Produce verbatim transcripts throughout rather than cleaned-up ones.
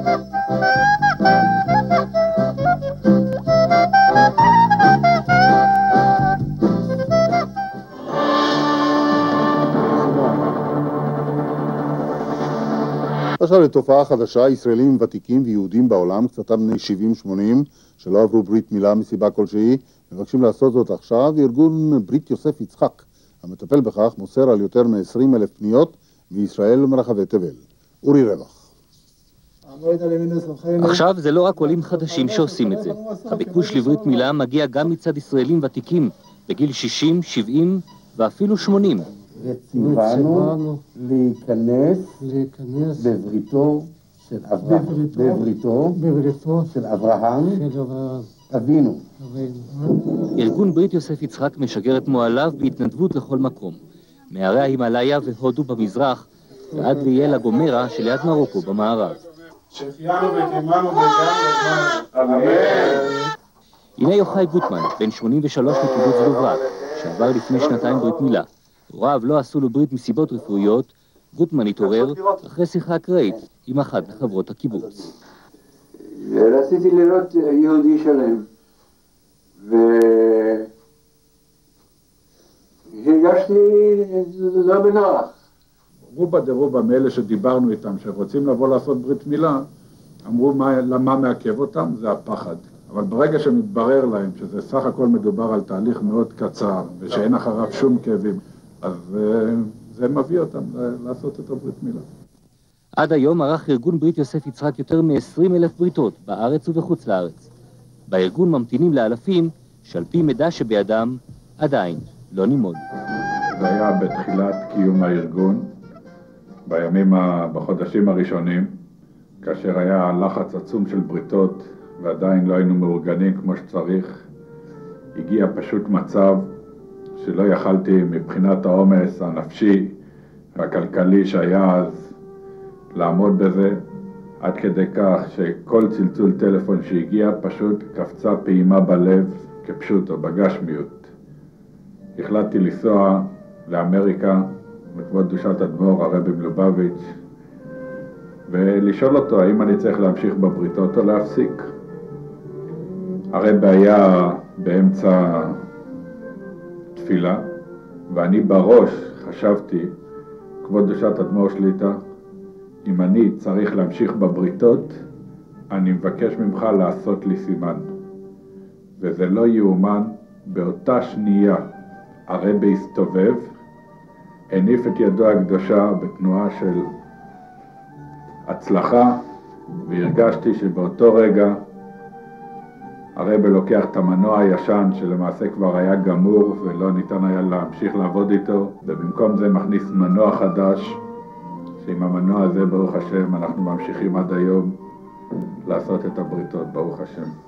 עכשיו לתופעה חדשה, ישראלים ותיקים ויהודים בעולם, קצתם בני שבעים שמונים, שלא עברו ברית מילה מסיבה כלשהי, מבקשים לעשות זאת עכשיו. ארגון ברית יוסף יצחק, המטפל בכך, מוסר על יותר מ-עשרים אלף פניות בישראל ומרחבי תבל. אורי רווח. עכשיו זה לא רק עולים חדשים שעושים את זה. הביקוש לברית מילה מגיע גם מצד ישראלים ותיקים, בגיל שישים, שבעים ואפילו שמונים. וציוונו להיכנס בבריתו של אברהם, בבריתו של אברהם אבינו. ארגון ברית יוסף יצחק משגר את מועליו בהתנדבות לכל מקום, מהרי ההימאליה והודו במזרח ועד לאיי הגומרה שליד מרוקו במערב. שהחיינו וקיימנו וגם לזמן. הנה יוחאי גוטמן, בן שמונים ושלוש מקיבוץ דוברת, שעבר לפני שנתיים ברית מילה. הוריו לא עשו לו ברית מסיבות רפואיות. גוטמן התעורר אחרי שיחה אקראית עם אחת מחברות הקיבוץ. רציתי לראות יהודי שלם, והרגשתי לא בנוח. רובה דרובה מאלה שדיברנו איתם, שרוצים לבוא לעשות ברית מילה, אמרו מה, למה מעכב אותם? זה הפחד. אבל ברגע שמתברר להם שזה סך הכל מדובר על תהליך מאוד קצר, ושאין אחריו שום כאבים, אז זה מביא אותם לעשות את הברית מילה. עד היום ערך ארגון ברית יוסף יצחק יותר מ-עשרים אלף בריתות בארץ ובחוץ לארץ. בארגון ממתינים לאלפים שעל פי מידע שבידם עדיין לא נימוד. זה היה בתחילת קיום הארגון, בימים, בחודשים הראשונים, כאשר היה לחץ עצום של בריתות ועדיין לא היינו מאורגנים כמו שצריך. הגיע פשוט מצב שלא יכלתי מבחינת העומס הנפשי והכלכלי שהיה אז לעמוד בזה, עד כדי כך שכל צלצול טלפון שהגיע פשוט קפצה פעימה בלב כפשוטו, בגשמיות. החלטתי לנסוע לאמריקה בכבוד קדושת אדמו"ר הרבי מלובביץ' ולשאול אותו האם אני צריך להמשיך בבריתות או להפסיק. הרבי היה באמצע תפילה, ואני בראש חשבתי, כבוד קדושת אדמו"ר שליט"א, אם אני צריך להמשיך בבריתות, אני מבקש ממך לעשות לי סימן. וזה לא יאומן, באותה שנייה הרבי הסתובב, הניף את ידו הקדושה בתנועה של הצלחה, והרגשתי שבאותו רגע הרבי לוקח את המנוע הישן שלמעשה כבר היה גמור ולא ניתן היה להמשיך לעבוד איתו, ובמקום זה מכניס מנוע חדש, שעם המנוע הזה ברוך השם אנחנו ממשיכים עד היום לעשות את הבריתות ברוך השם.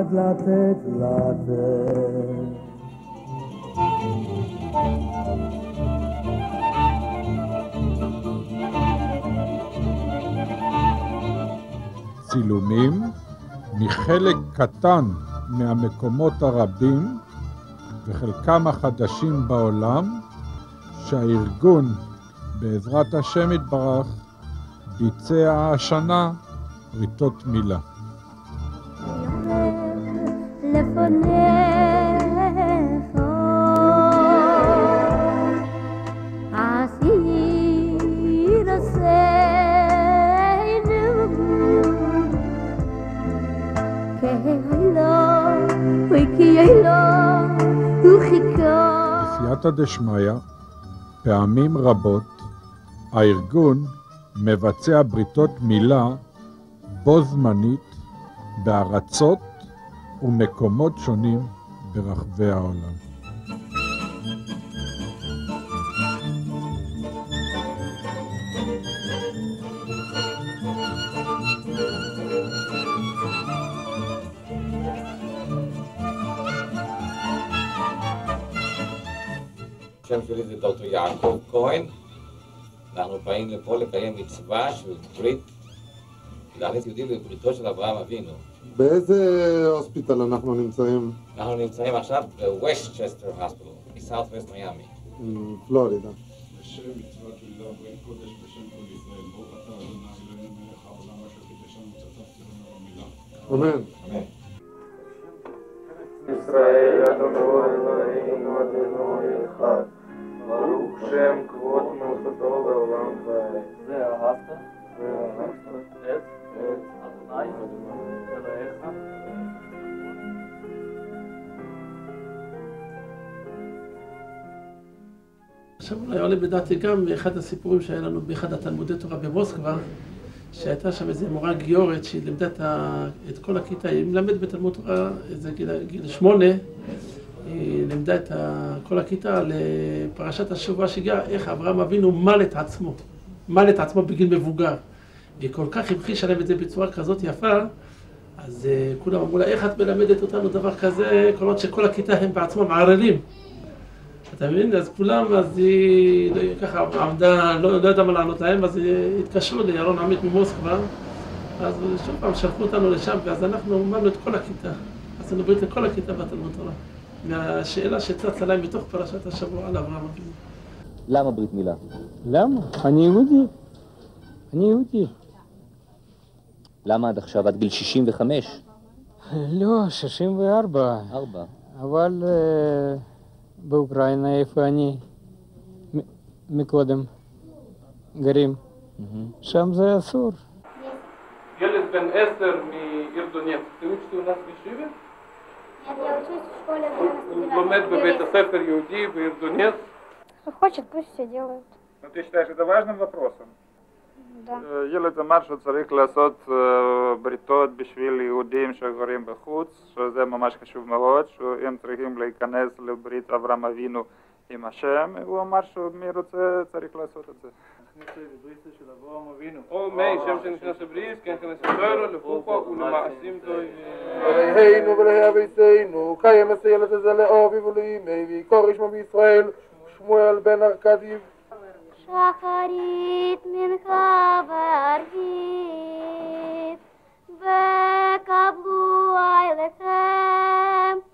עד לתת לתת. צילומים מחלק קטן מהמקומות הרבים וחלקם החדשים בעולם שהארגון בעזרת השם יתברך ביצע השנה בריתות מילה. בסייעתא דשמיא, פעמים רבות הארגון מבצע בריתות מילה בו זמנית בארצות ומקומות שונים ברחבי העולם. השם שלי זה דוקטור יעקב כהן. אנחנו באים לפה לקיים מצווה של ברית, להכניס יהודים לבריתו של אברהם אבינו. באיזה הוספיטל אנחנו נמצאים? אנחנו נמצאים עכשיו בווסטצ'סטר הוספיטל, בסאות' ווסט מיאמי. פלורידה. בשם מצוות של ברית קודש בשם כל ישראל, ברוך אתה אדוני אלוהינו מלך העולם אשר קידשנו וצאתיו ציוונו במילה. אמן. אמן. ישראל אדוני אלוהינו אדוני אחד, ברוך שם כבוד מלכותו לעולם ועד. זה אהבת ואהבת את אדוני אלוהיך. עכשיו אולי עולה בדעתי גם אחד הסיפורים שהיה לנו באחד התלמודי תורה במוסקבה, שהייתה שם איזו מורה גיורת שהיא לימדה את, ה... את כל הכיתה, היא מלמדת בתלמוד תורה איזה גיל, גיל שמונה, היא לימדה את ה... כל הכיתה לפרשת השבוע שהגיעה, איך אברהם אבינו מל את עצמו, מל את עצמו בגיל מבוגר. היא כל כך המחישה להם את זה בצורה כזאת יפה, אז uh, כולם אמרו לה, איך את מלמדת אותנו דבר כזה, כל עוד שכל הכיתה הם בעצמם ערלים. אתה מבין? אז כולם, אז היא ככה עמדה, לא, לא ידעה מה לענות להם, אז התקשרו לירון עמית ממוסקבה, אז שוב פעם שלחו אותנו לשם, ואז אנחנו אמרנו את כל הכיתה. עשינו ברית לכל הכיתה בתלמוד תורה. מהשאלה שצצה להם מתוך פרשת השבוע על אברהם אבינו. למה ברית מילה? למה? אני יהודי. אני יהודי. למה עד עכשיו, עד גיל שישים וחמש? לא, שישים וארבע. ארבע. אבל באוקראינה, איפה אני מקודם גרים, שם זה אסור. ילד בן עשר מעיר דונייצק, ты учишься у нас в Ешиве? Нет, я учусь в школе в לומד בבית הספר יהודי בעיר דונייצק? Кто хочет, пусть все делают. Но ты считаешь это важным вопросом? Да. ילד אמר שצריך לעשות בריתות בשביל יהודים שגרים בחוץ, שזה ממש חשוב מאוד, שהם צריכים להיכנס לברית אברהם אבינו עם השם, הוא אמר שמי רוצה צריך לעשות את זה. נכנס לברית של אברהם אבינו. או מי, שם שנכנס לברית, כן נכנס לתוירו, לפוחו ולמעשים טובים. אלוהינו ואלוהי אבינו, קיים את הילד הזה לאובי ולאימי, ויקור ישמו בישראל, שמואל בן ארקדי. שחרית מנחה וערבית, וקבלו אליכם